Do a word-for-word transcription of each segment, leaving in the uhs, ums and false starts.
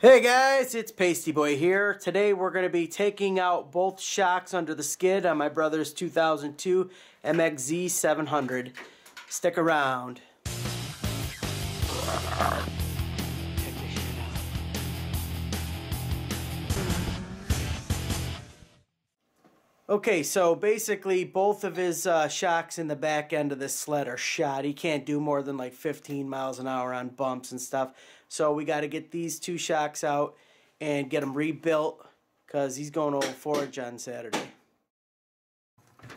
Hey guys, it's Pasty Boy here. Today we're going to be taking out both shocks under the skid on my brother's two thousand two M X Z seven hundred. Stick around. Okay, so basically both of his uh, shocks in the back end of this sled are shot. He can't do more than like fifteen miles an hour on bumps and stuff. So we got to get these two shocks out and get them rebuilt because he's going to Old Forge on Saturday. There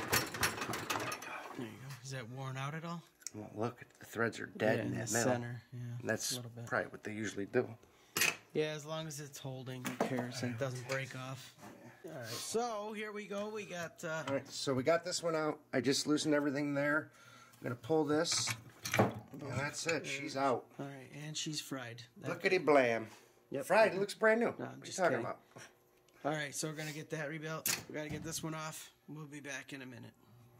you go. Is that worn out at all? Well, look, the threads are dead yeah, in in that the middle. center. Yeah, and that's probably what they usually do. Yeah, as long as it's holding, who cares? And it doesn't break off. All right, so here we go. We got. Uh, All right, so we got this one out. I just loosened everything there. I'm gonna pull this, and that's it. She's out. All right, and she's fried. That, Lookity blam. Yep. Fried. It looks brand new. No, what I'm are you just talking kidding. about? all right, so we're gonna get that rebuilt. We gotta get this one off. We'll be back in a minute.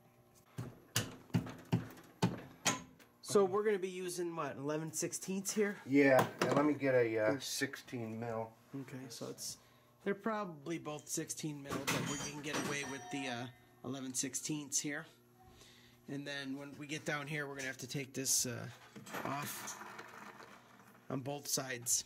So we're going to be using what, eleven sixteenths here? Yeah. And let me get a uh, sixteen mil. Okay, so it's they're probably both sixteen mil, but we can get away with the uh, eleven sixteenths here. And then when we get down here, we're gonna have to take this uh, off on both sides.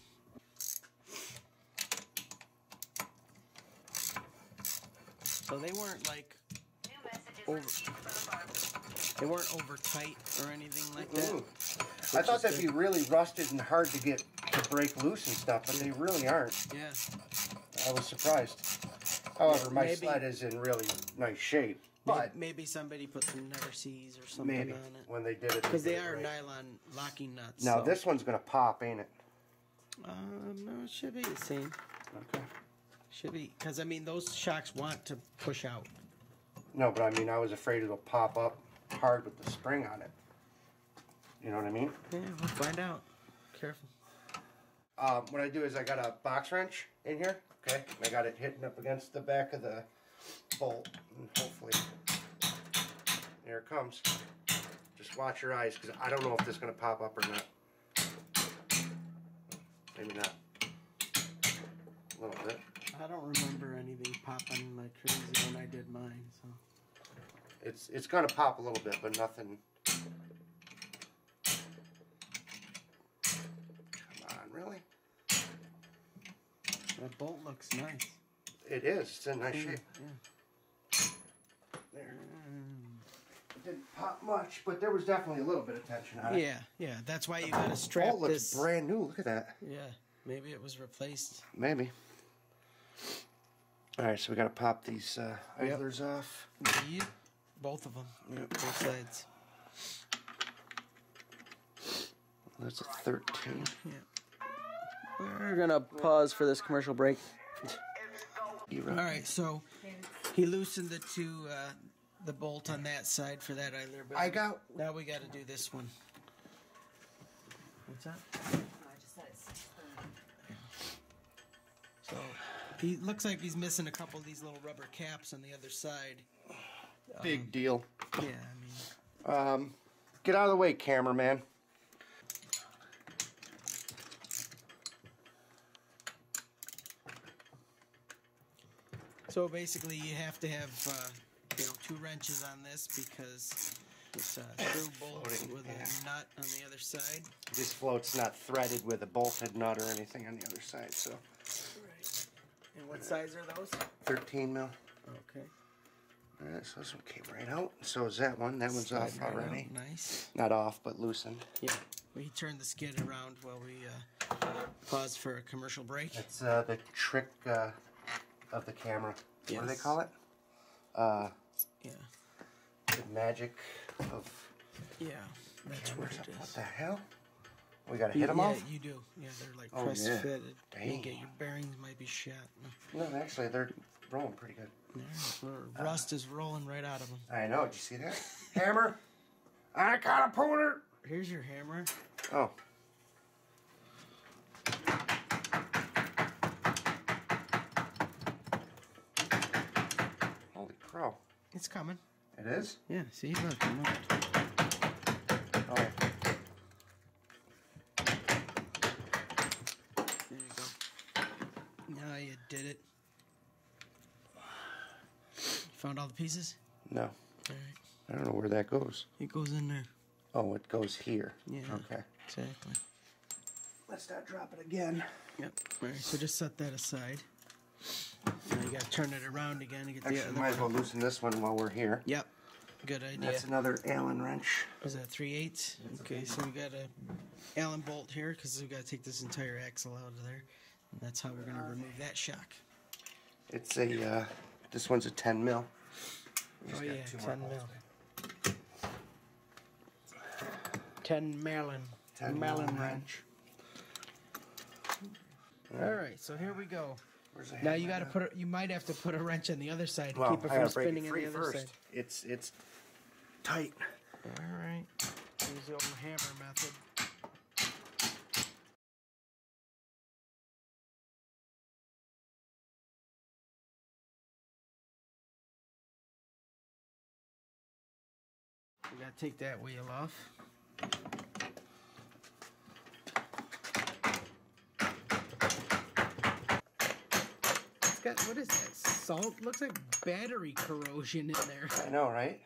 So they weren't like over, they weren't over tight or anything like that. Ooh. I thought that'd be really rusted and hard to get to break loose and stuff, but they really aren't. Yeah. I was surprised. However, my Maybe- sled is in really nice shape. But Maybe somebody put some never sees or something maybe on it. when they did it, Because they did it are right. nylon locking nuts. Now so. this one's gonna pop, ain't it? Um, no, it should be the same. Okay. Should be, because I mean, those shocks want to push out. No, but I mean, I was afraid it'll pop up hard with the spring on it. You know what I mean? Yeah, we'll find out. Careful. Um, what I do is I got a box wrench in here, okay? And I got it hitting up against the back of the bolt, and hopefully, there it comes. Just watch your eyes, because I don't know if this is going to pop up or not. Maybe not. A little bit. I don't remember anything popping like crazy when I did mine, so. It's it's going to pop a little bit, but nothing. Come on, really? That bolt looks nice. It is. It's in nice Yeah, shape. yeah. There. It didn't pop much, but there was definitely a little bit of tension on it. Yeah, yeah. That's why you gotta strap Oh, it looks this. brand new. Look at that. Yeah, maybe it was replaced. Maybe. All right, so we got to pop these uh, idlers off. Yep. Both of them. Yep. Both sides. That's a thirteen. Yeah. We're going to pause for this commercial break. You're All right. right, so he loosened the two, uh, the bolt on that side for that idler. But I got. now we got to do this one. What's that? So he looks like he's missing a couple of these little rubber caps on the other side. Big deal. Yeah, I mean, Um, get out of the way, cameraman. so basically you have to have uh, you know two wrenches on this because it's a through bolt Floating, with yeah. a nut on the other side. This float's not threaded with a bolted nut or anything on the other side, so Right. And what size are those? thirteen mil. Okay. All right, so this one came right out. So is that one. That one's Slide off right already. out. Nice. Not off, but loosened. Yeah. We turned the skid around while we uh, paused for a commercial break. It's uh, the trick uh, of the camera. What do they Yes. call it? Uh, Yeah. the magic of Yeah. That's what cameras. it What is. the hell? We gotta hit them yeah, off? you do. Yeah, they're like Oh, press yeah. fitted. You get Damn. your bearings might be shot. No, actually, they're rolling pretty good. Yeah, rust is rolling right out of them. I know. Did you see that? Hammer? I got a puller. Here's your hammer. Oh. Holy crow. It's coming. It is? Yeah, see? Look, look. Oh. There you go. Ah, you did it. Found all the pieces? No. All right. I don't know where that goes. It goes in there. Oh, it goes here. Yeah. Okay. Exactly. Let's not drop it again. Yep. All right. So just set that aside. Now you gotta turn it around again to get the Actually, other might as one. well loosen this one while we're here. Yep. Good idea. That's another Allen wrench. Is that three eighths? Okay, so we got a Allen bolt here because we got to take this entire axle out of there. And that's how we're gonna remove that shock. It's a, uh, this one's a ten mil. Oh yeah, ten mil. Ten Merlin. ten Merlin Merlin wrench. All right, so here we go. Where's the Now hammer you got to at? put a, you might have to put a wrench on the other side to Well, keep it I from gotta break spinning it on free the other first. side. It's it's tight. All right. Use the old hammer method. We gotta take that wheel off. It's got, what is that? Salt? Looks like battery corrosion in there. I know, right?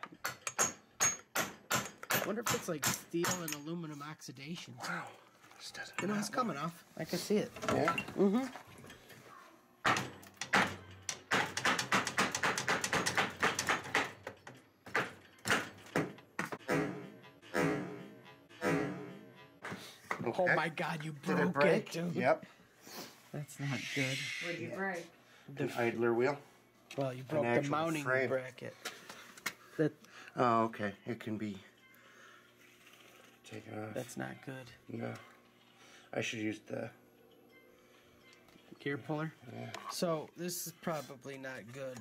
I wonder if it's like steel and aluminum oxidation. Wow. This doesn't You know, it's matter. coming off. I can see it. Yeah. Mm-hmm. Oh Okay. my God, you Did broke it break? it, dude. Yep. That's not good. What'd you break? An idler wheel. Well, you broke the actual mounting frame. bracket. That Oh, okay. It can be taken off. that's not good. No. I should use the. Gear puller. Yeah. So this is probably not good.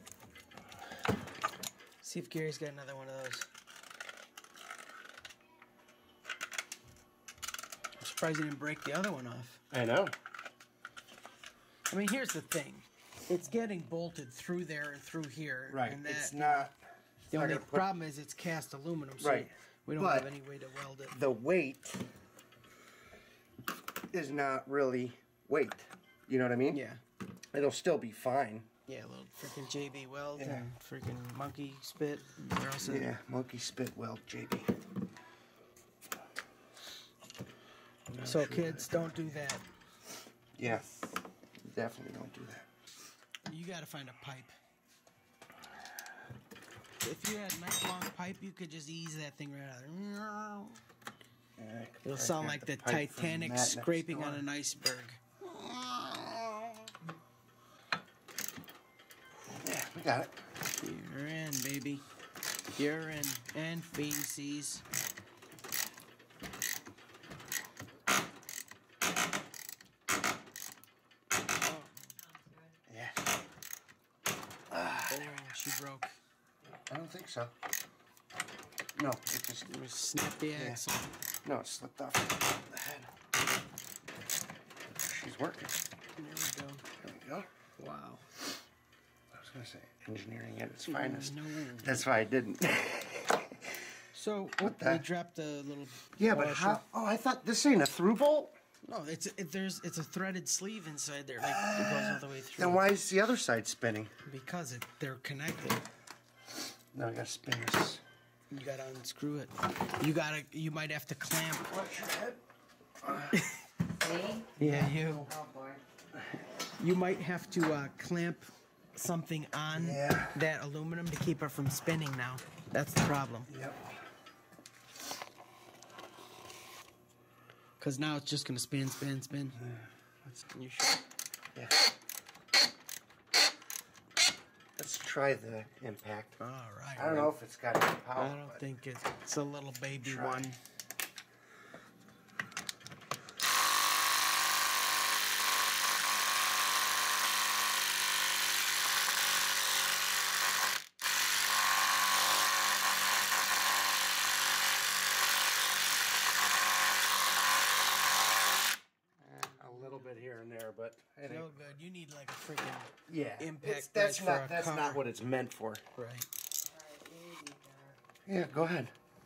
See if Gary's got another one of those. I'm surprised he didn't break the other one off. I know. I mean, here's the thing. It's getting bolted through there and through here. Right. And that, It's not. the not only gonna put- problem is it's cast aluminum, so Right. we don't But- have any way to weld it. The weight is not really weight. You know what I mean? Yeah. It'll still be fine. Yeah, a little freaking J B weld Yeah. and freaking monkey spit. They're all set. Yeah. Monkey spit weld, J B. So kids, don't do that. Yeah. Definitely don't do that. You gotta find a pipe. If you had a nice long pipe, you could just ease that thing right out of there. Yeah, I could It'll probably sound have like the pipe from Titanic Matt next scraping door. on an iceberg. Yeah, we got it. You're in, baby. You're in. And feces. Yeah. Oh, she broke. I don't think so. No, it just Just snap the axle. no, it slipped off the head. She's working. There we go. There we go. Wow. I was gonna say engineering at its finest. No. That's why I didn't. So, oh, What the- we dropped a little. Yeah, but washer. how? Oh, I thought this ain't a through bolt. No, it's it, there's it's a threaded sleeve inside there, like it goes all the way through. Then why is the other side spinning? Because it they're connected. Now I gotta spin this. You gotta unscrew it. You gotta. You might have to clamp. Watch your head. Me? Yeah, you. Oh boy. You might have to uh, clamp something on Yeah. that aluminum to keep it from spinning. Now, that's the problem. Yep. Because now it's just gonna spin, spin, spin. You sure? Yeah. Let's try the impact. All right. I don't know if it's got any power. I don't but think it's, it's a little baby Try. one. a little bit here and there, but it ain't. No good. You need like a freaking Yeah. impact It's, that's wrench for not. a That's car. not what it's meant for. right. Yeah. Go ahead.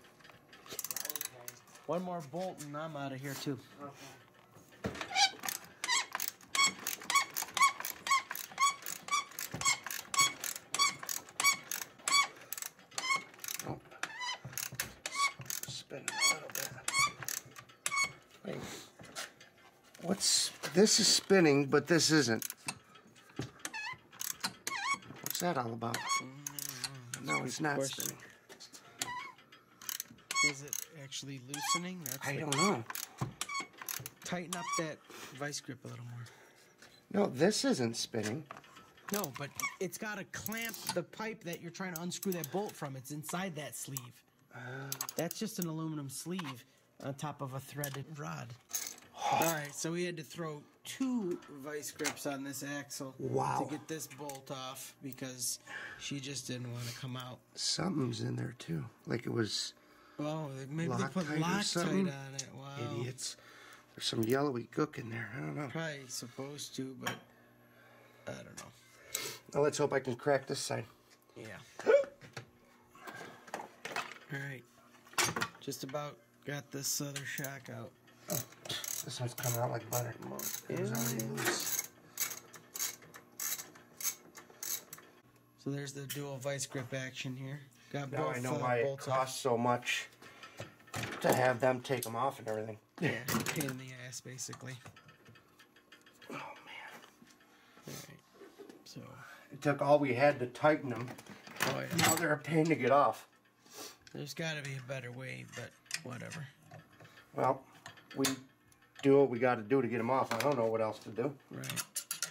One more bolt and I'm out of here too. this is spinning, but this isn't. What's that all about? No, it's not spinning. Is it actually loosening? That's I the- don't know. Tighten up that vice grip a little more. No, this isn't spinning. No, but it's got to clamp the pipe that you're trying to unscrew that bolt from. It's inside that sleeve. Uh, That's just an aluminum sleeve on top of a threaded rod. All right, so we had to throw two vice grips on this axle Wow. to get this bolt off because she just didn't want to come out. Something's in there too. Like it was Oh, maybe they put Loctite or Loctite something? on it. Wow. idiots. There's some yellowy gook in there. I don't know. Probably supposed to, but I don't know. Well, let's hope I can crack this side. Yeah. All right. Just about got this other shock out. This one's coming out like butter. It was already loose. So there's the dual vice grip action here. Got Now both I know uh, why it bolts off. costs so much to have them take them off and everything. Yeah, pain in the ass, basically. Oh man! All right. So. It took all we had to tighten them. Oh yeah. Now they're a pain to get off. There's got to be a better way, but whatever. Well, we do what we got to do to get them off. I don't know what else to do. Right.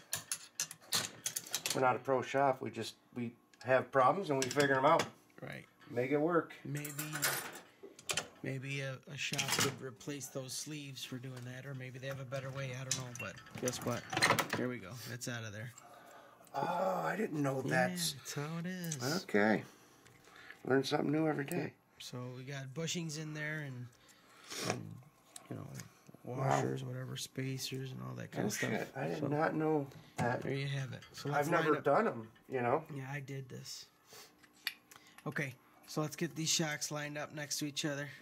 We're not a pro shop. We just we have problems and we figure them out. Right. Make it work. Maybe. Maybe a, a shop could replace those sleeves for doing that, or maybe they have a better way. I don't know, but guess what? Here we go. It's out of there. Oh, I didn't know that's... Yeah, that's how it is. Okay. Learn something new every day. So we got bushings in there and, and you know, washers, wow. whatever, spacers, and all that kind Oh, of stuff. shit. I did so, not know that. There you have it. So let's I've never line up. done them, you know? Yeah, I did this. Okay, so let's get these shocks lined up next to each other.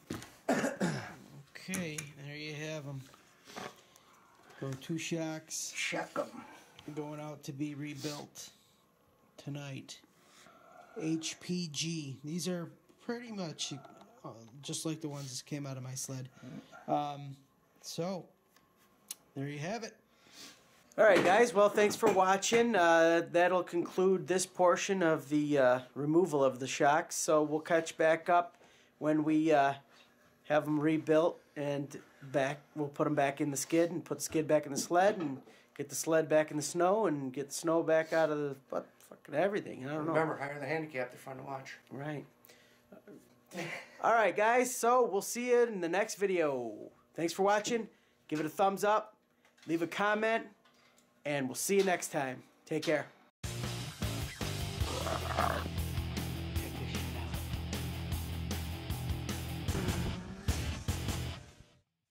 Okay, there you have them. So two shocks. Check them. Going out to be rebuilt tonight. H P G. These are pretty much uh, just like the ones that came out of my sled. Um, so, there you have it. All right, guys. Well, thanks for watching. Uh, that'll conclude this portion of the uh, removal of the shocks. So we'll catch back up when we uh, have them rebuilt and back. We'll put them back in the skid and put the skid back in the sled and get the sled back in the snow and get the snow back out of the what, fucking everything. I don't know. Remember, hire the handicap. They're fun to watch. Right. All right, guys. So we'll see you in the next video. Thanks for watching. Give it a thumbs up. Leave a comment. And we'll see you next time. Take care.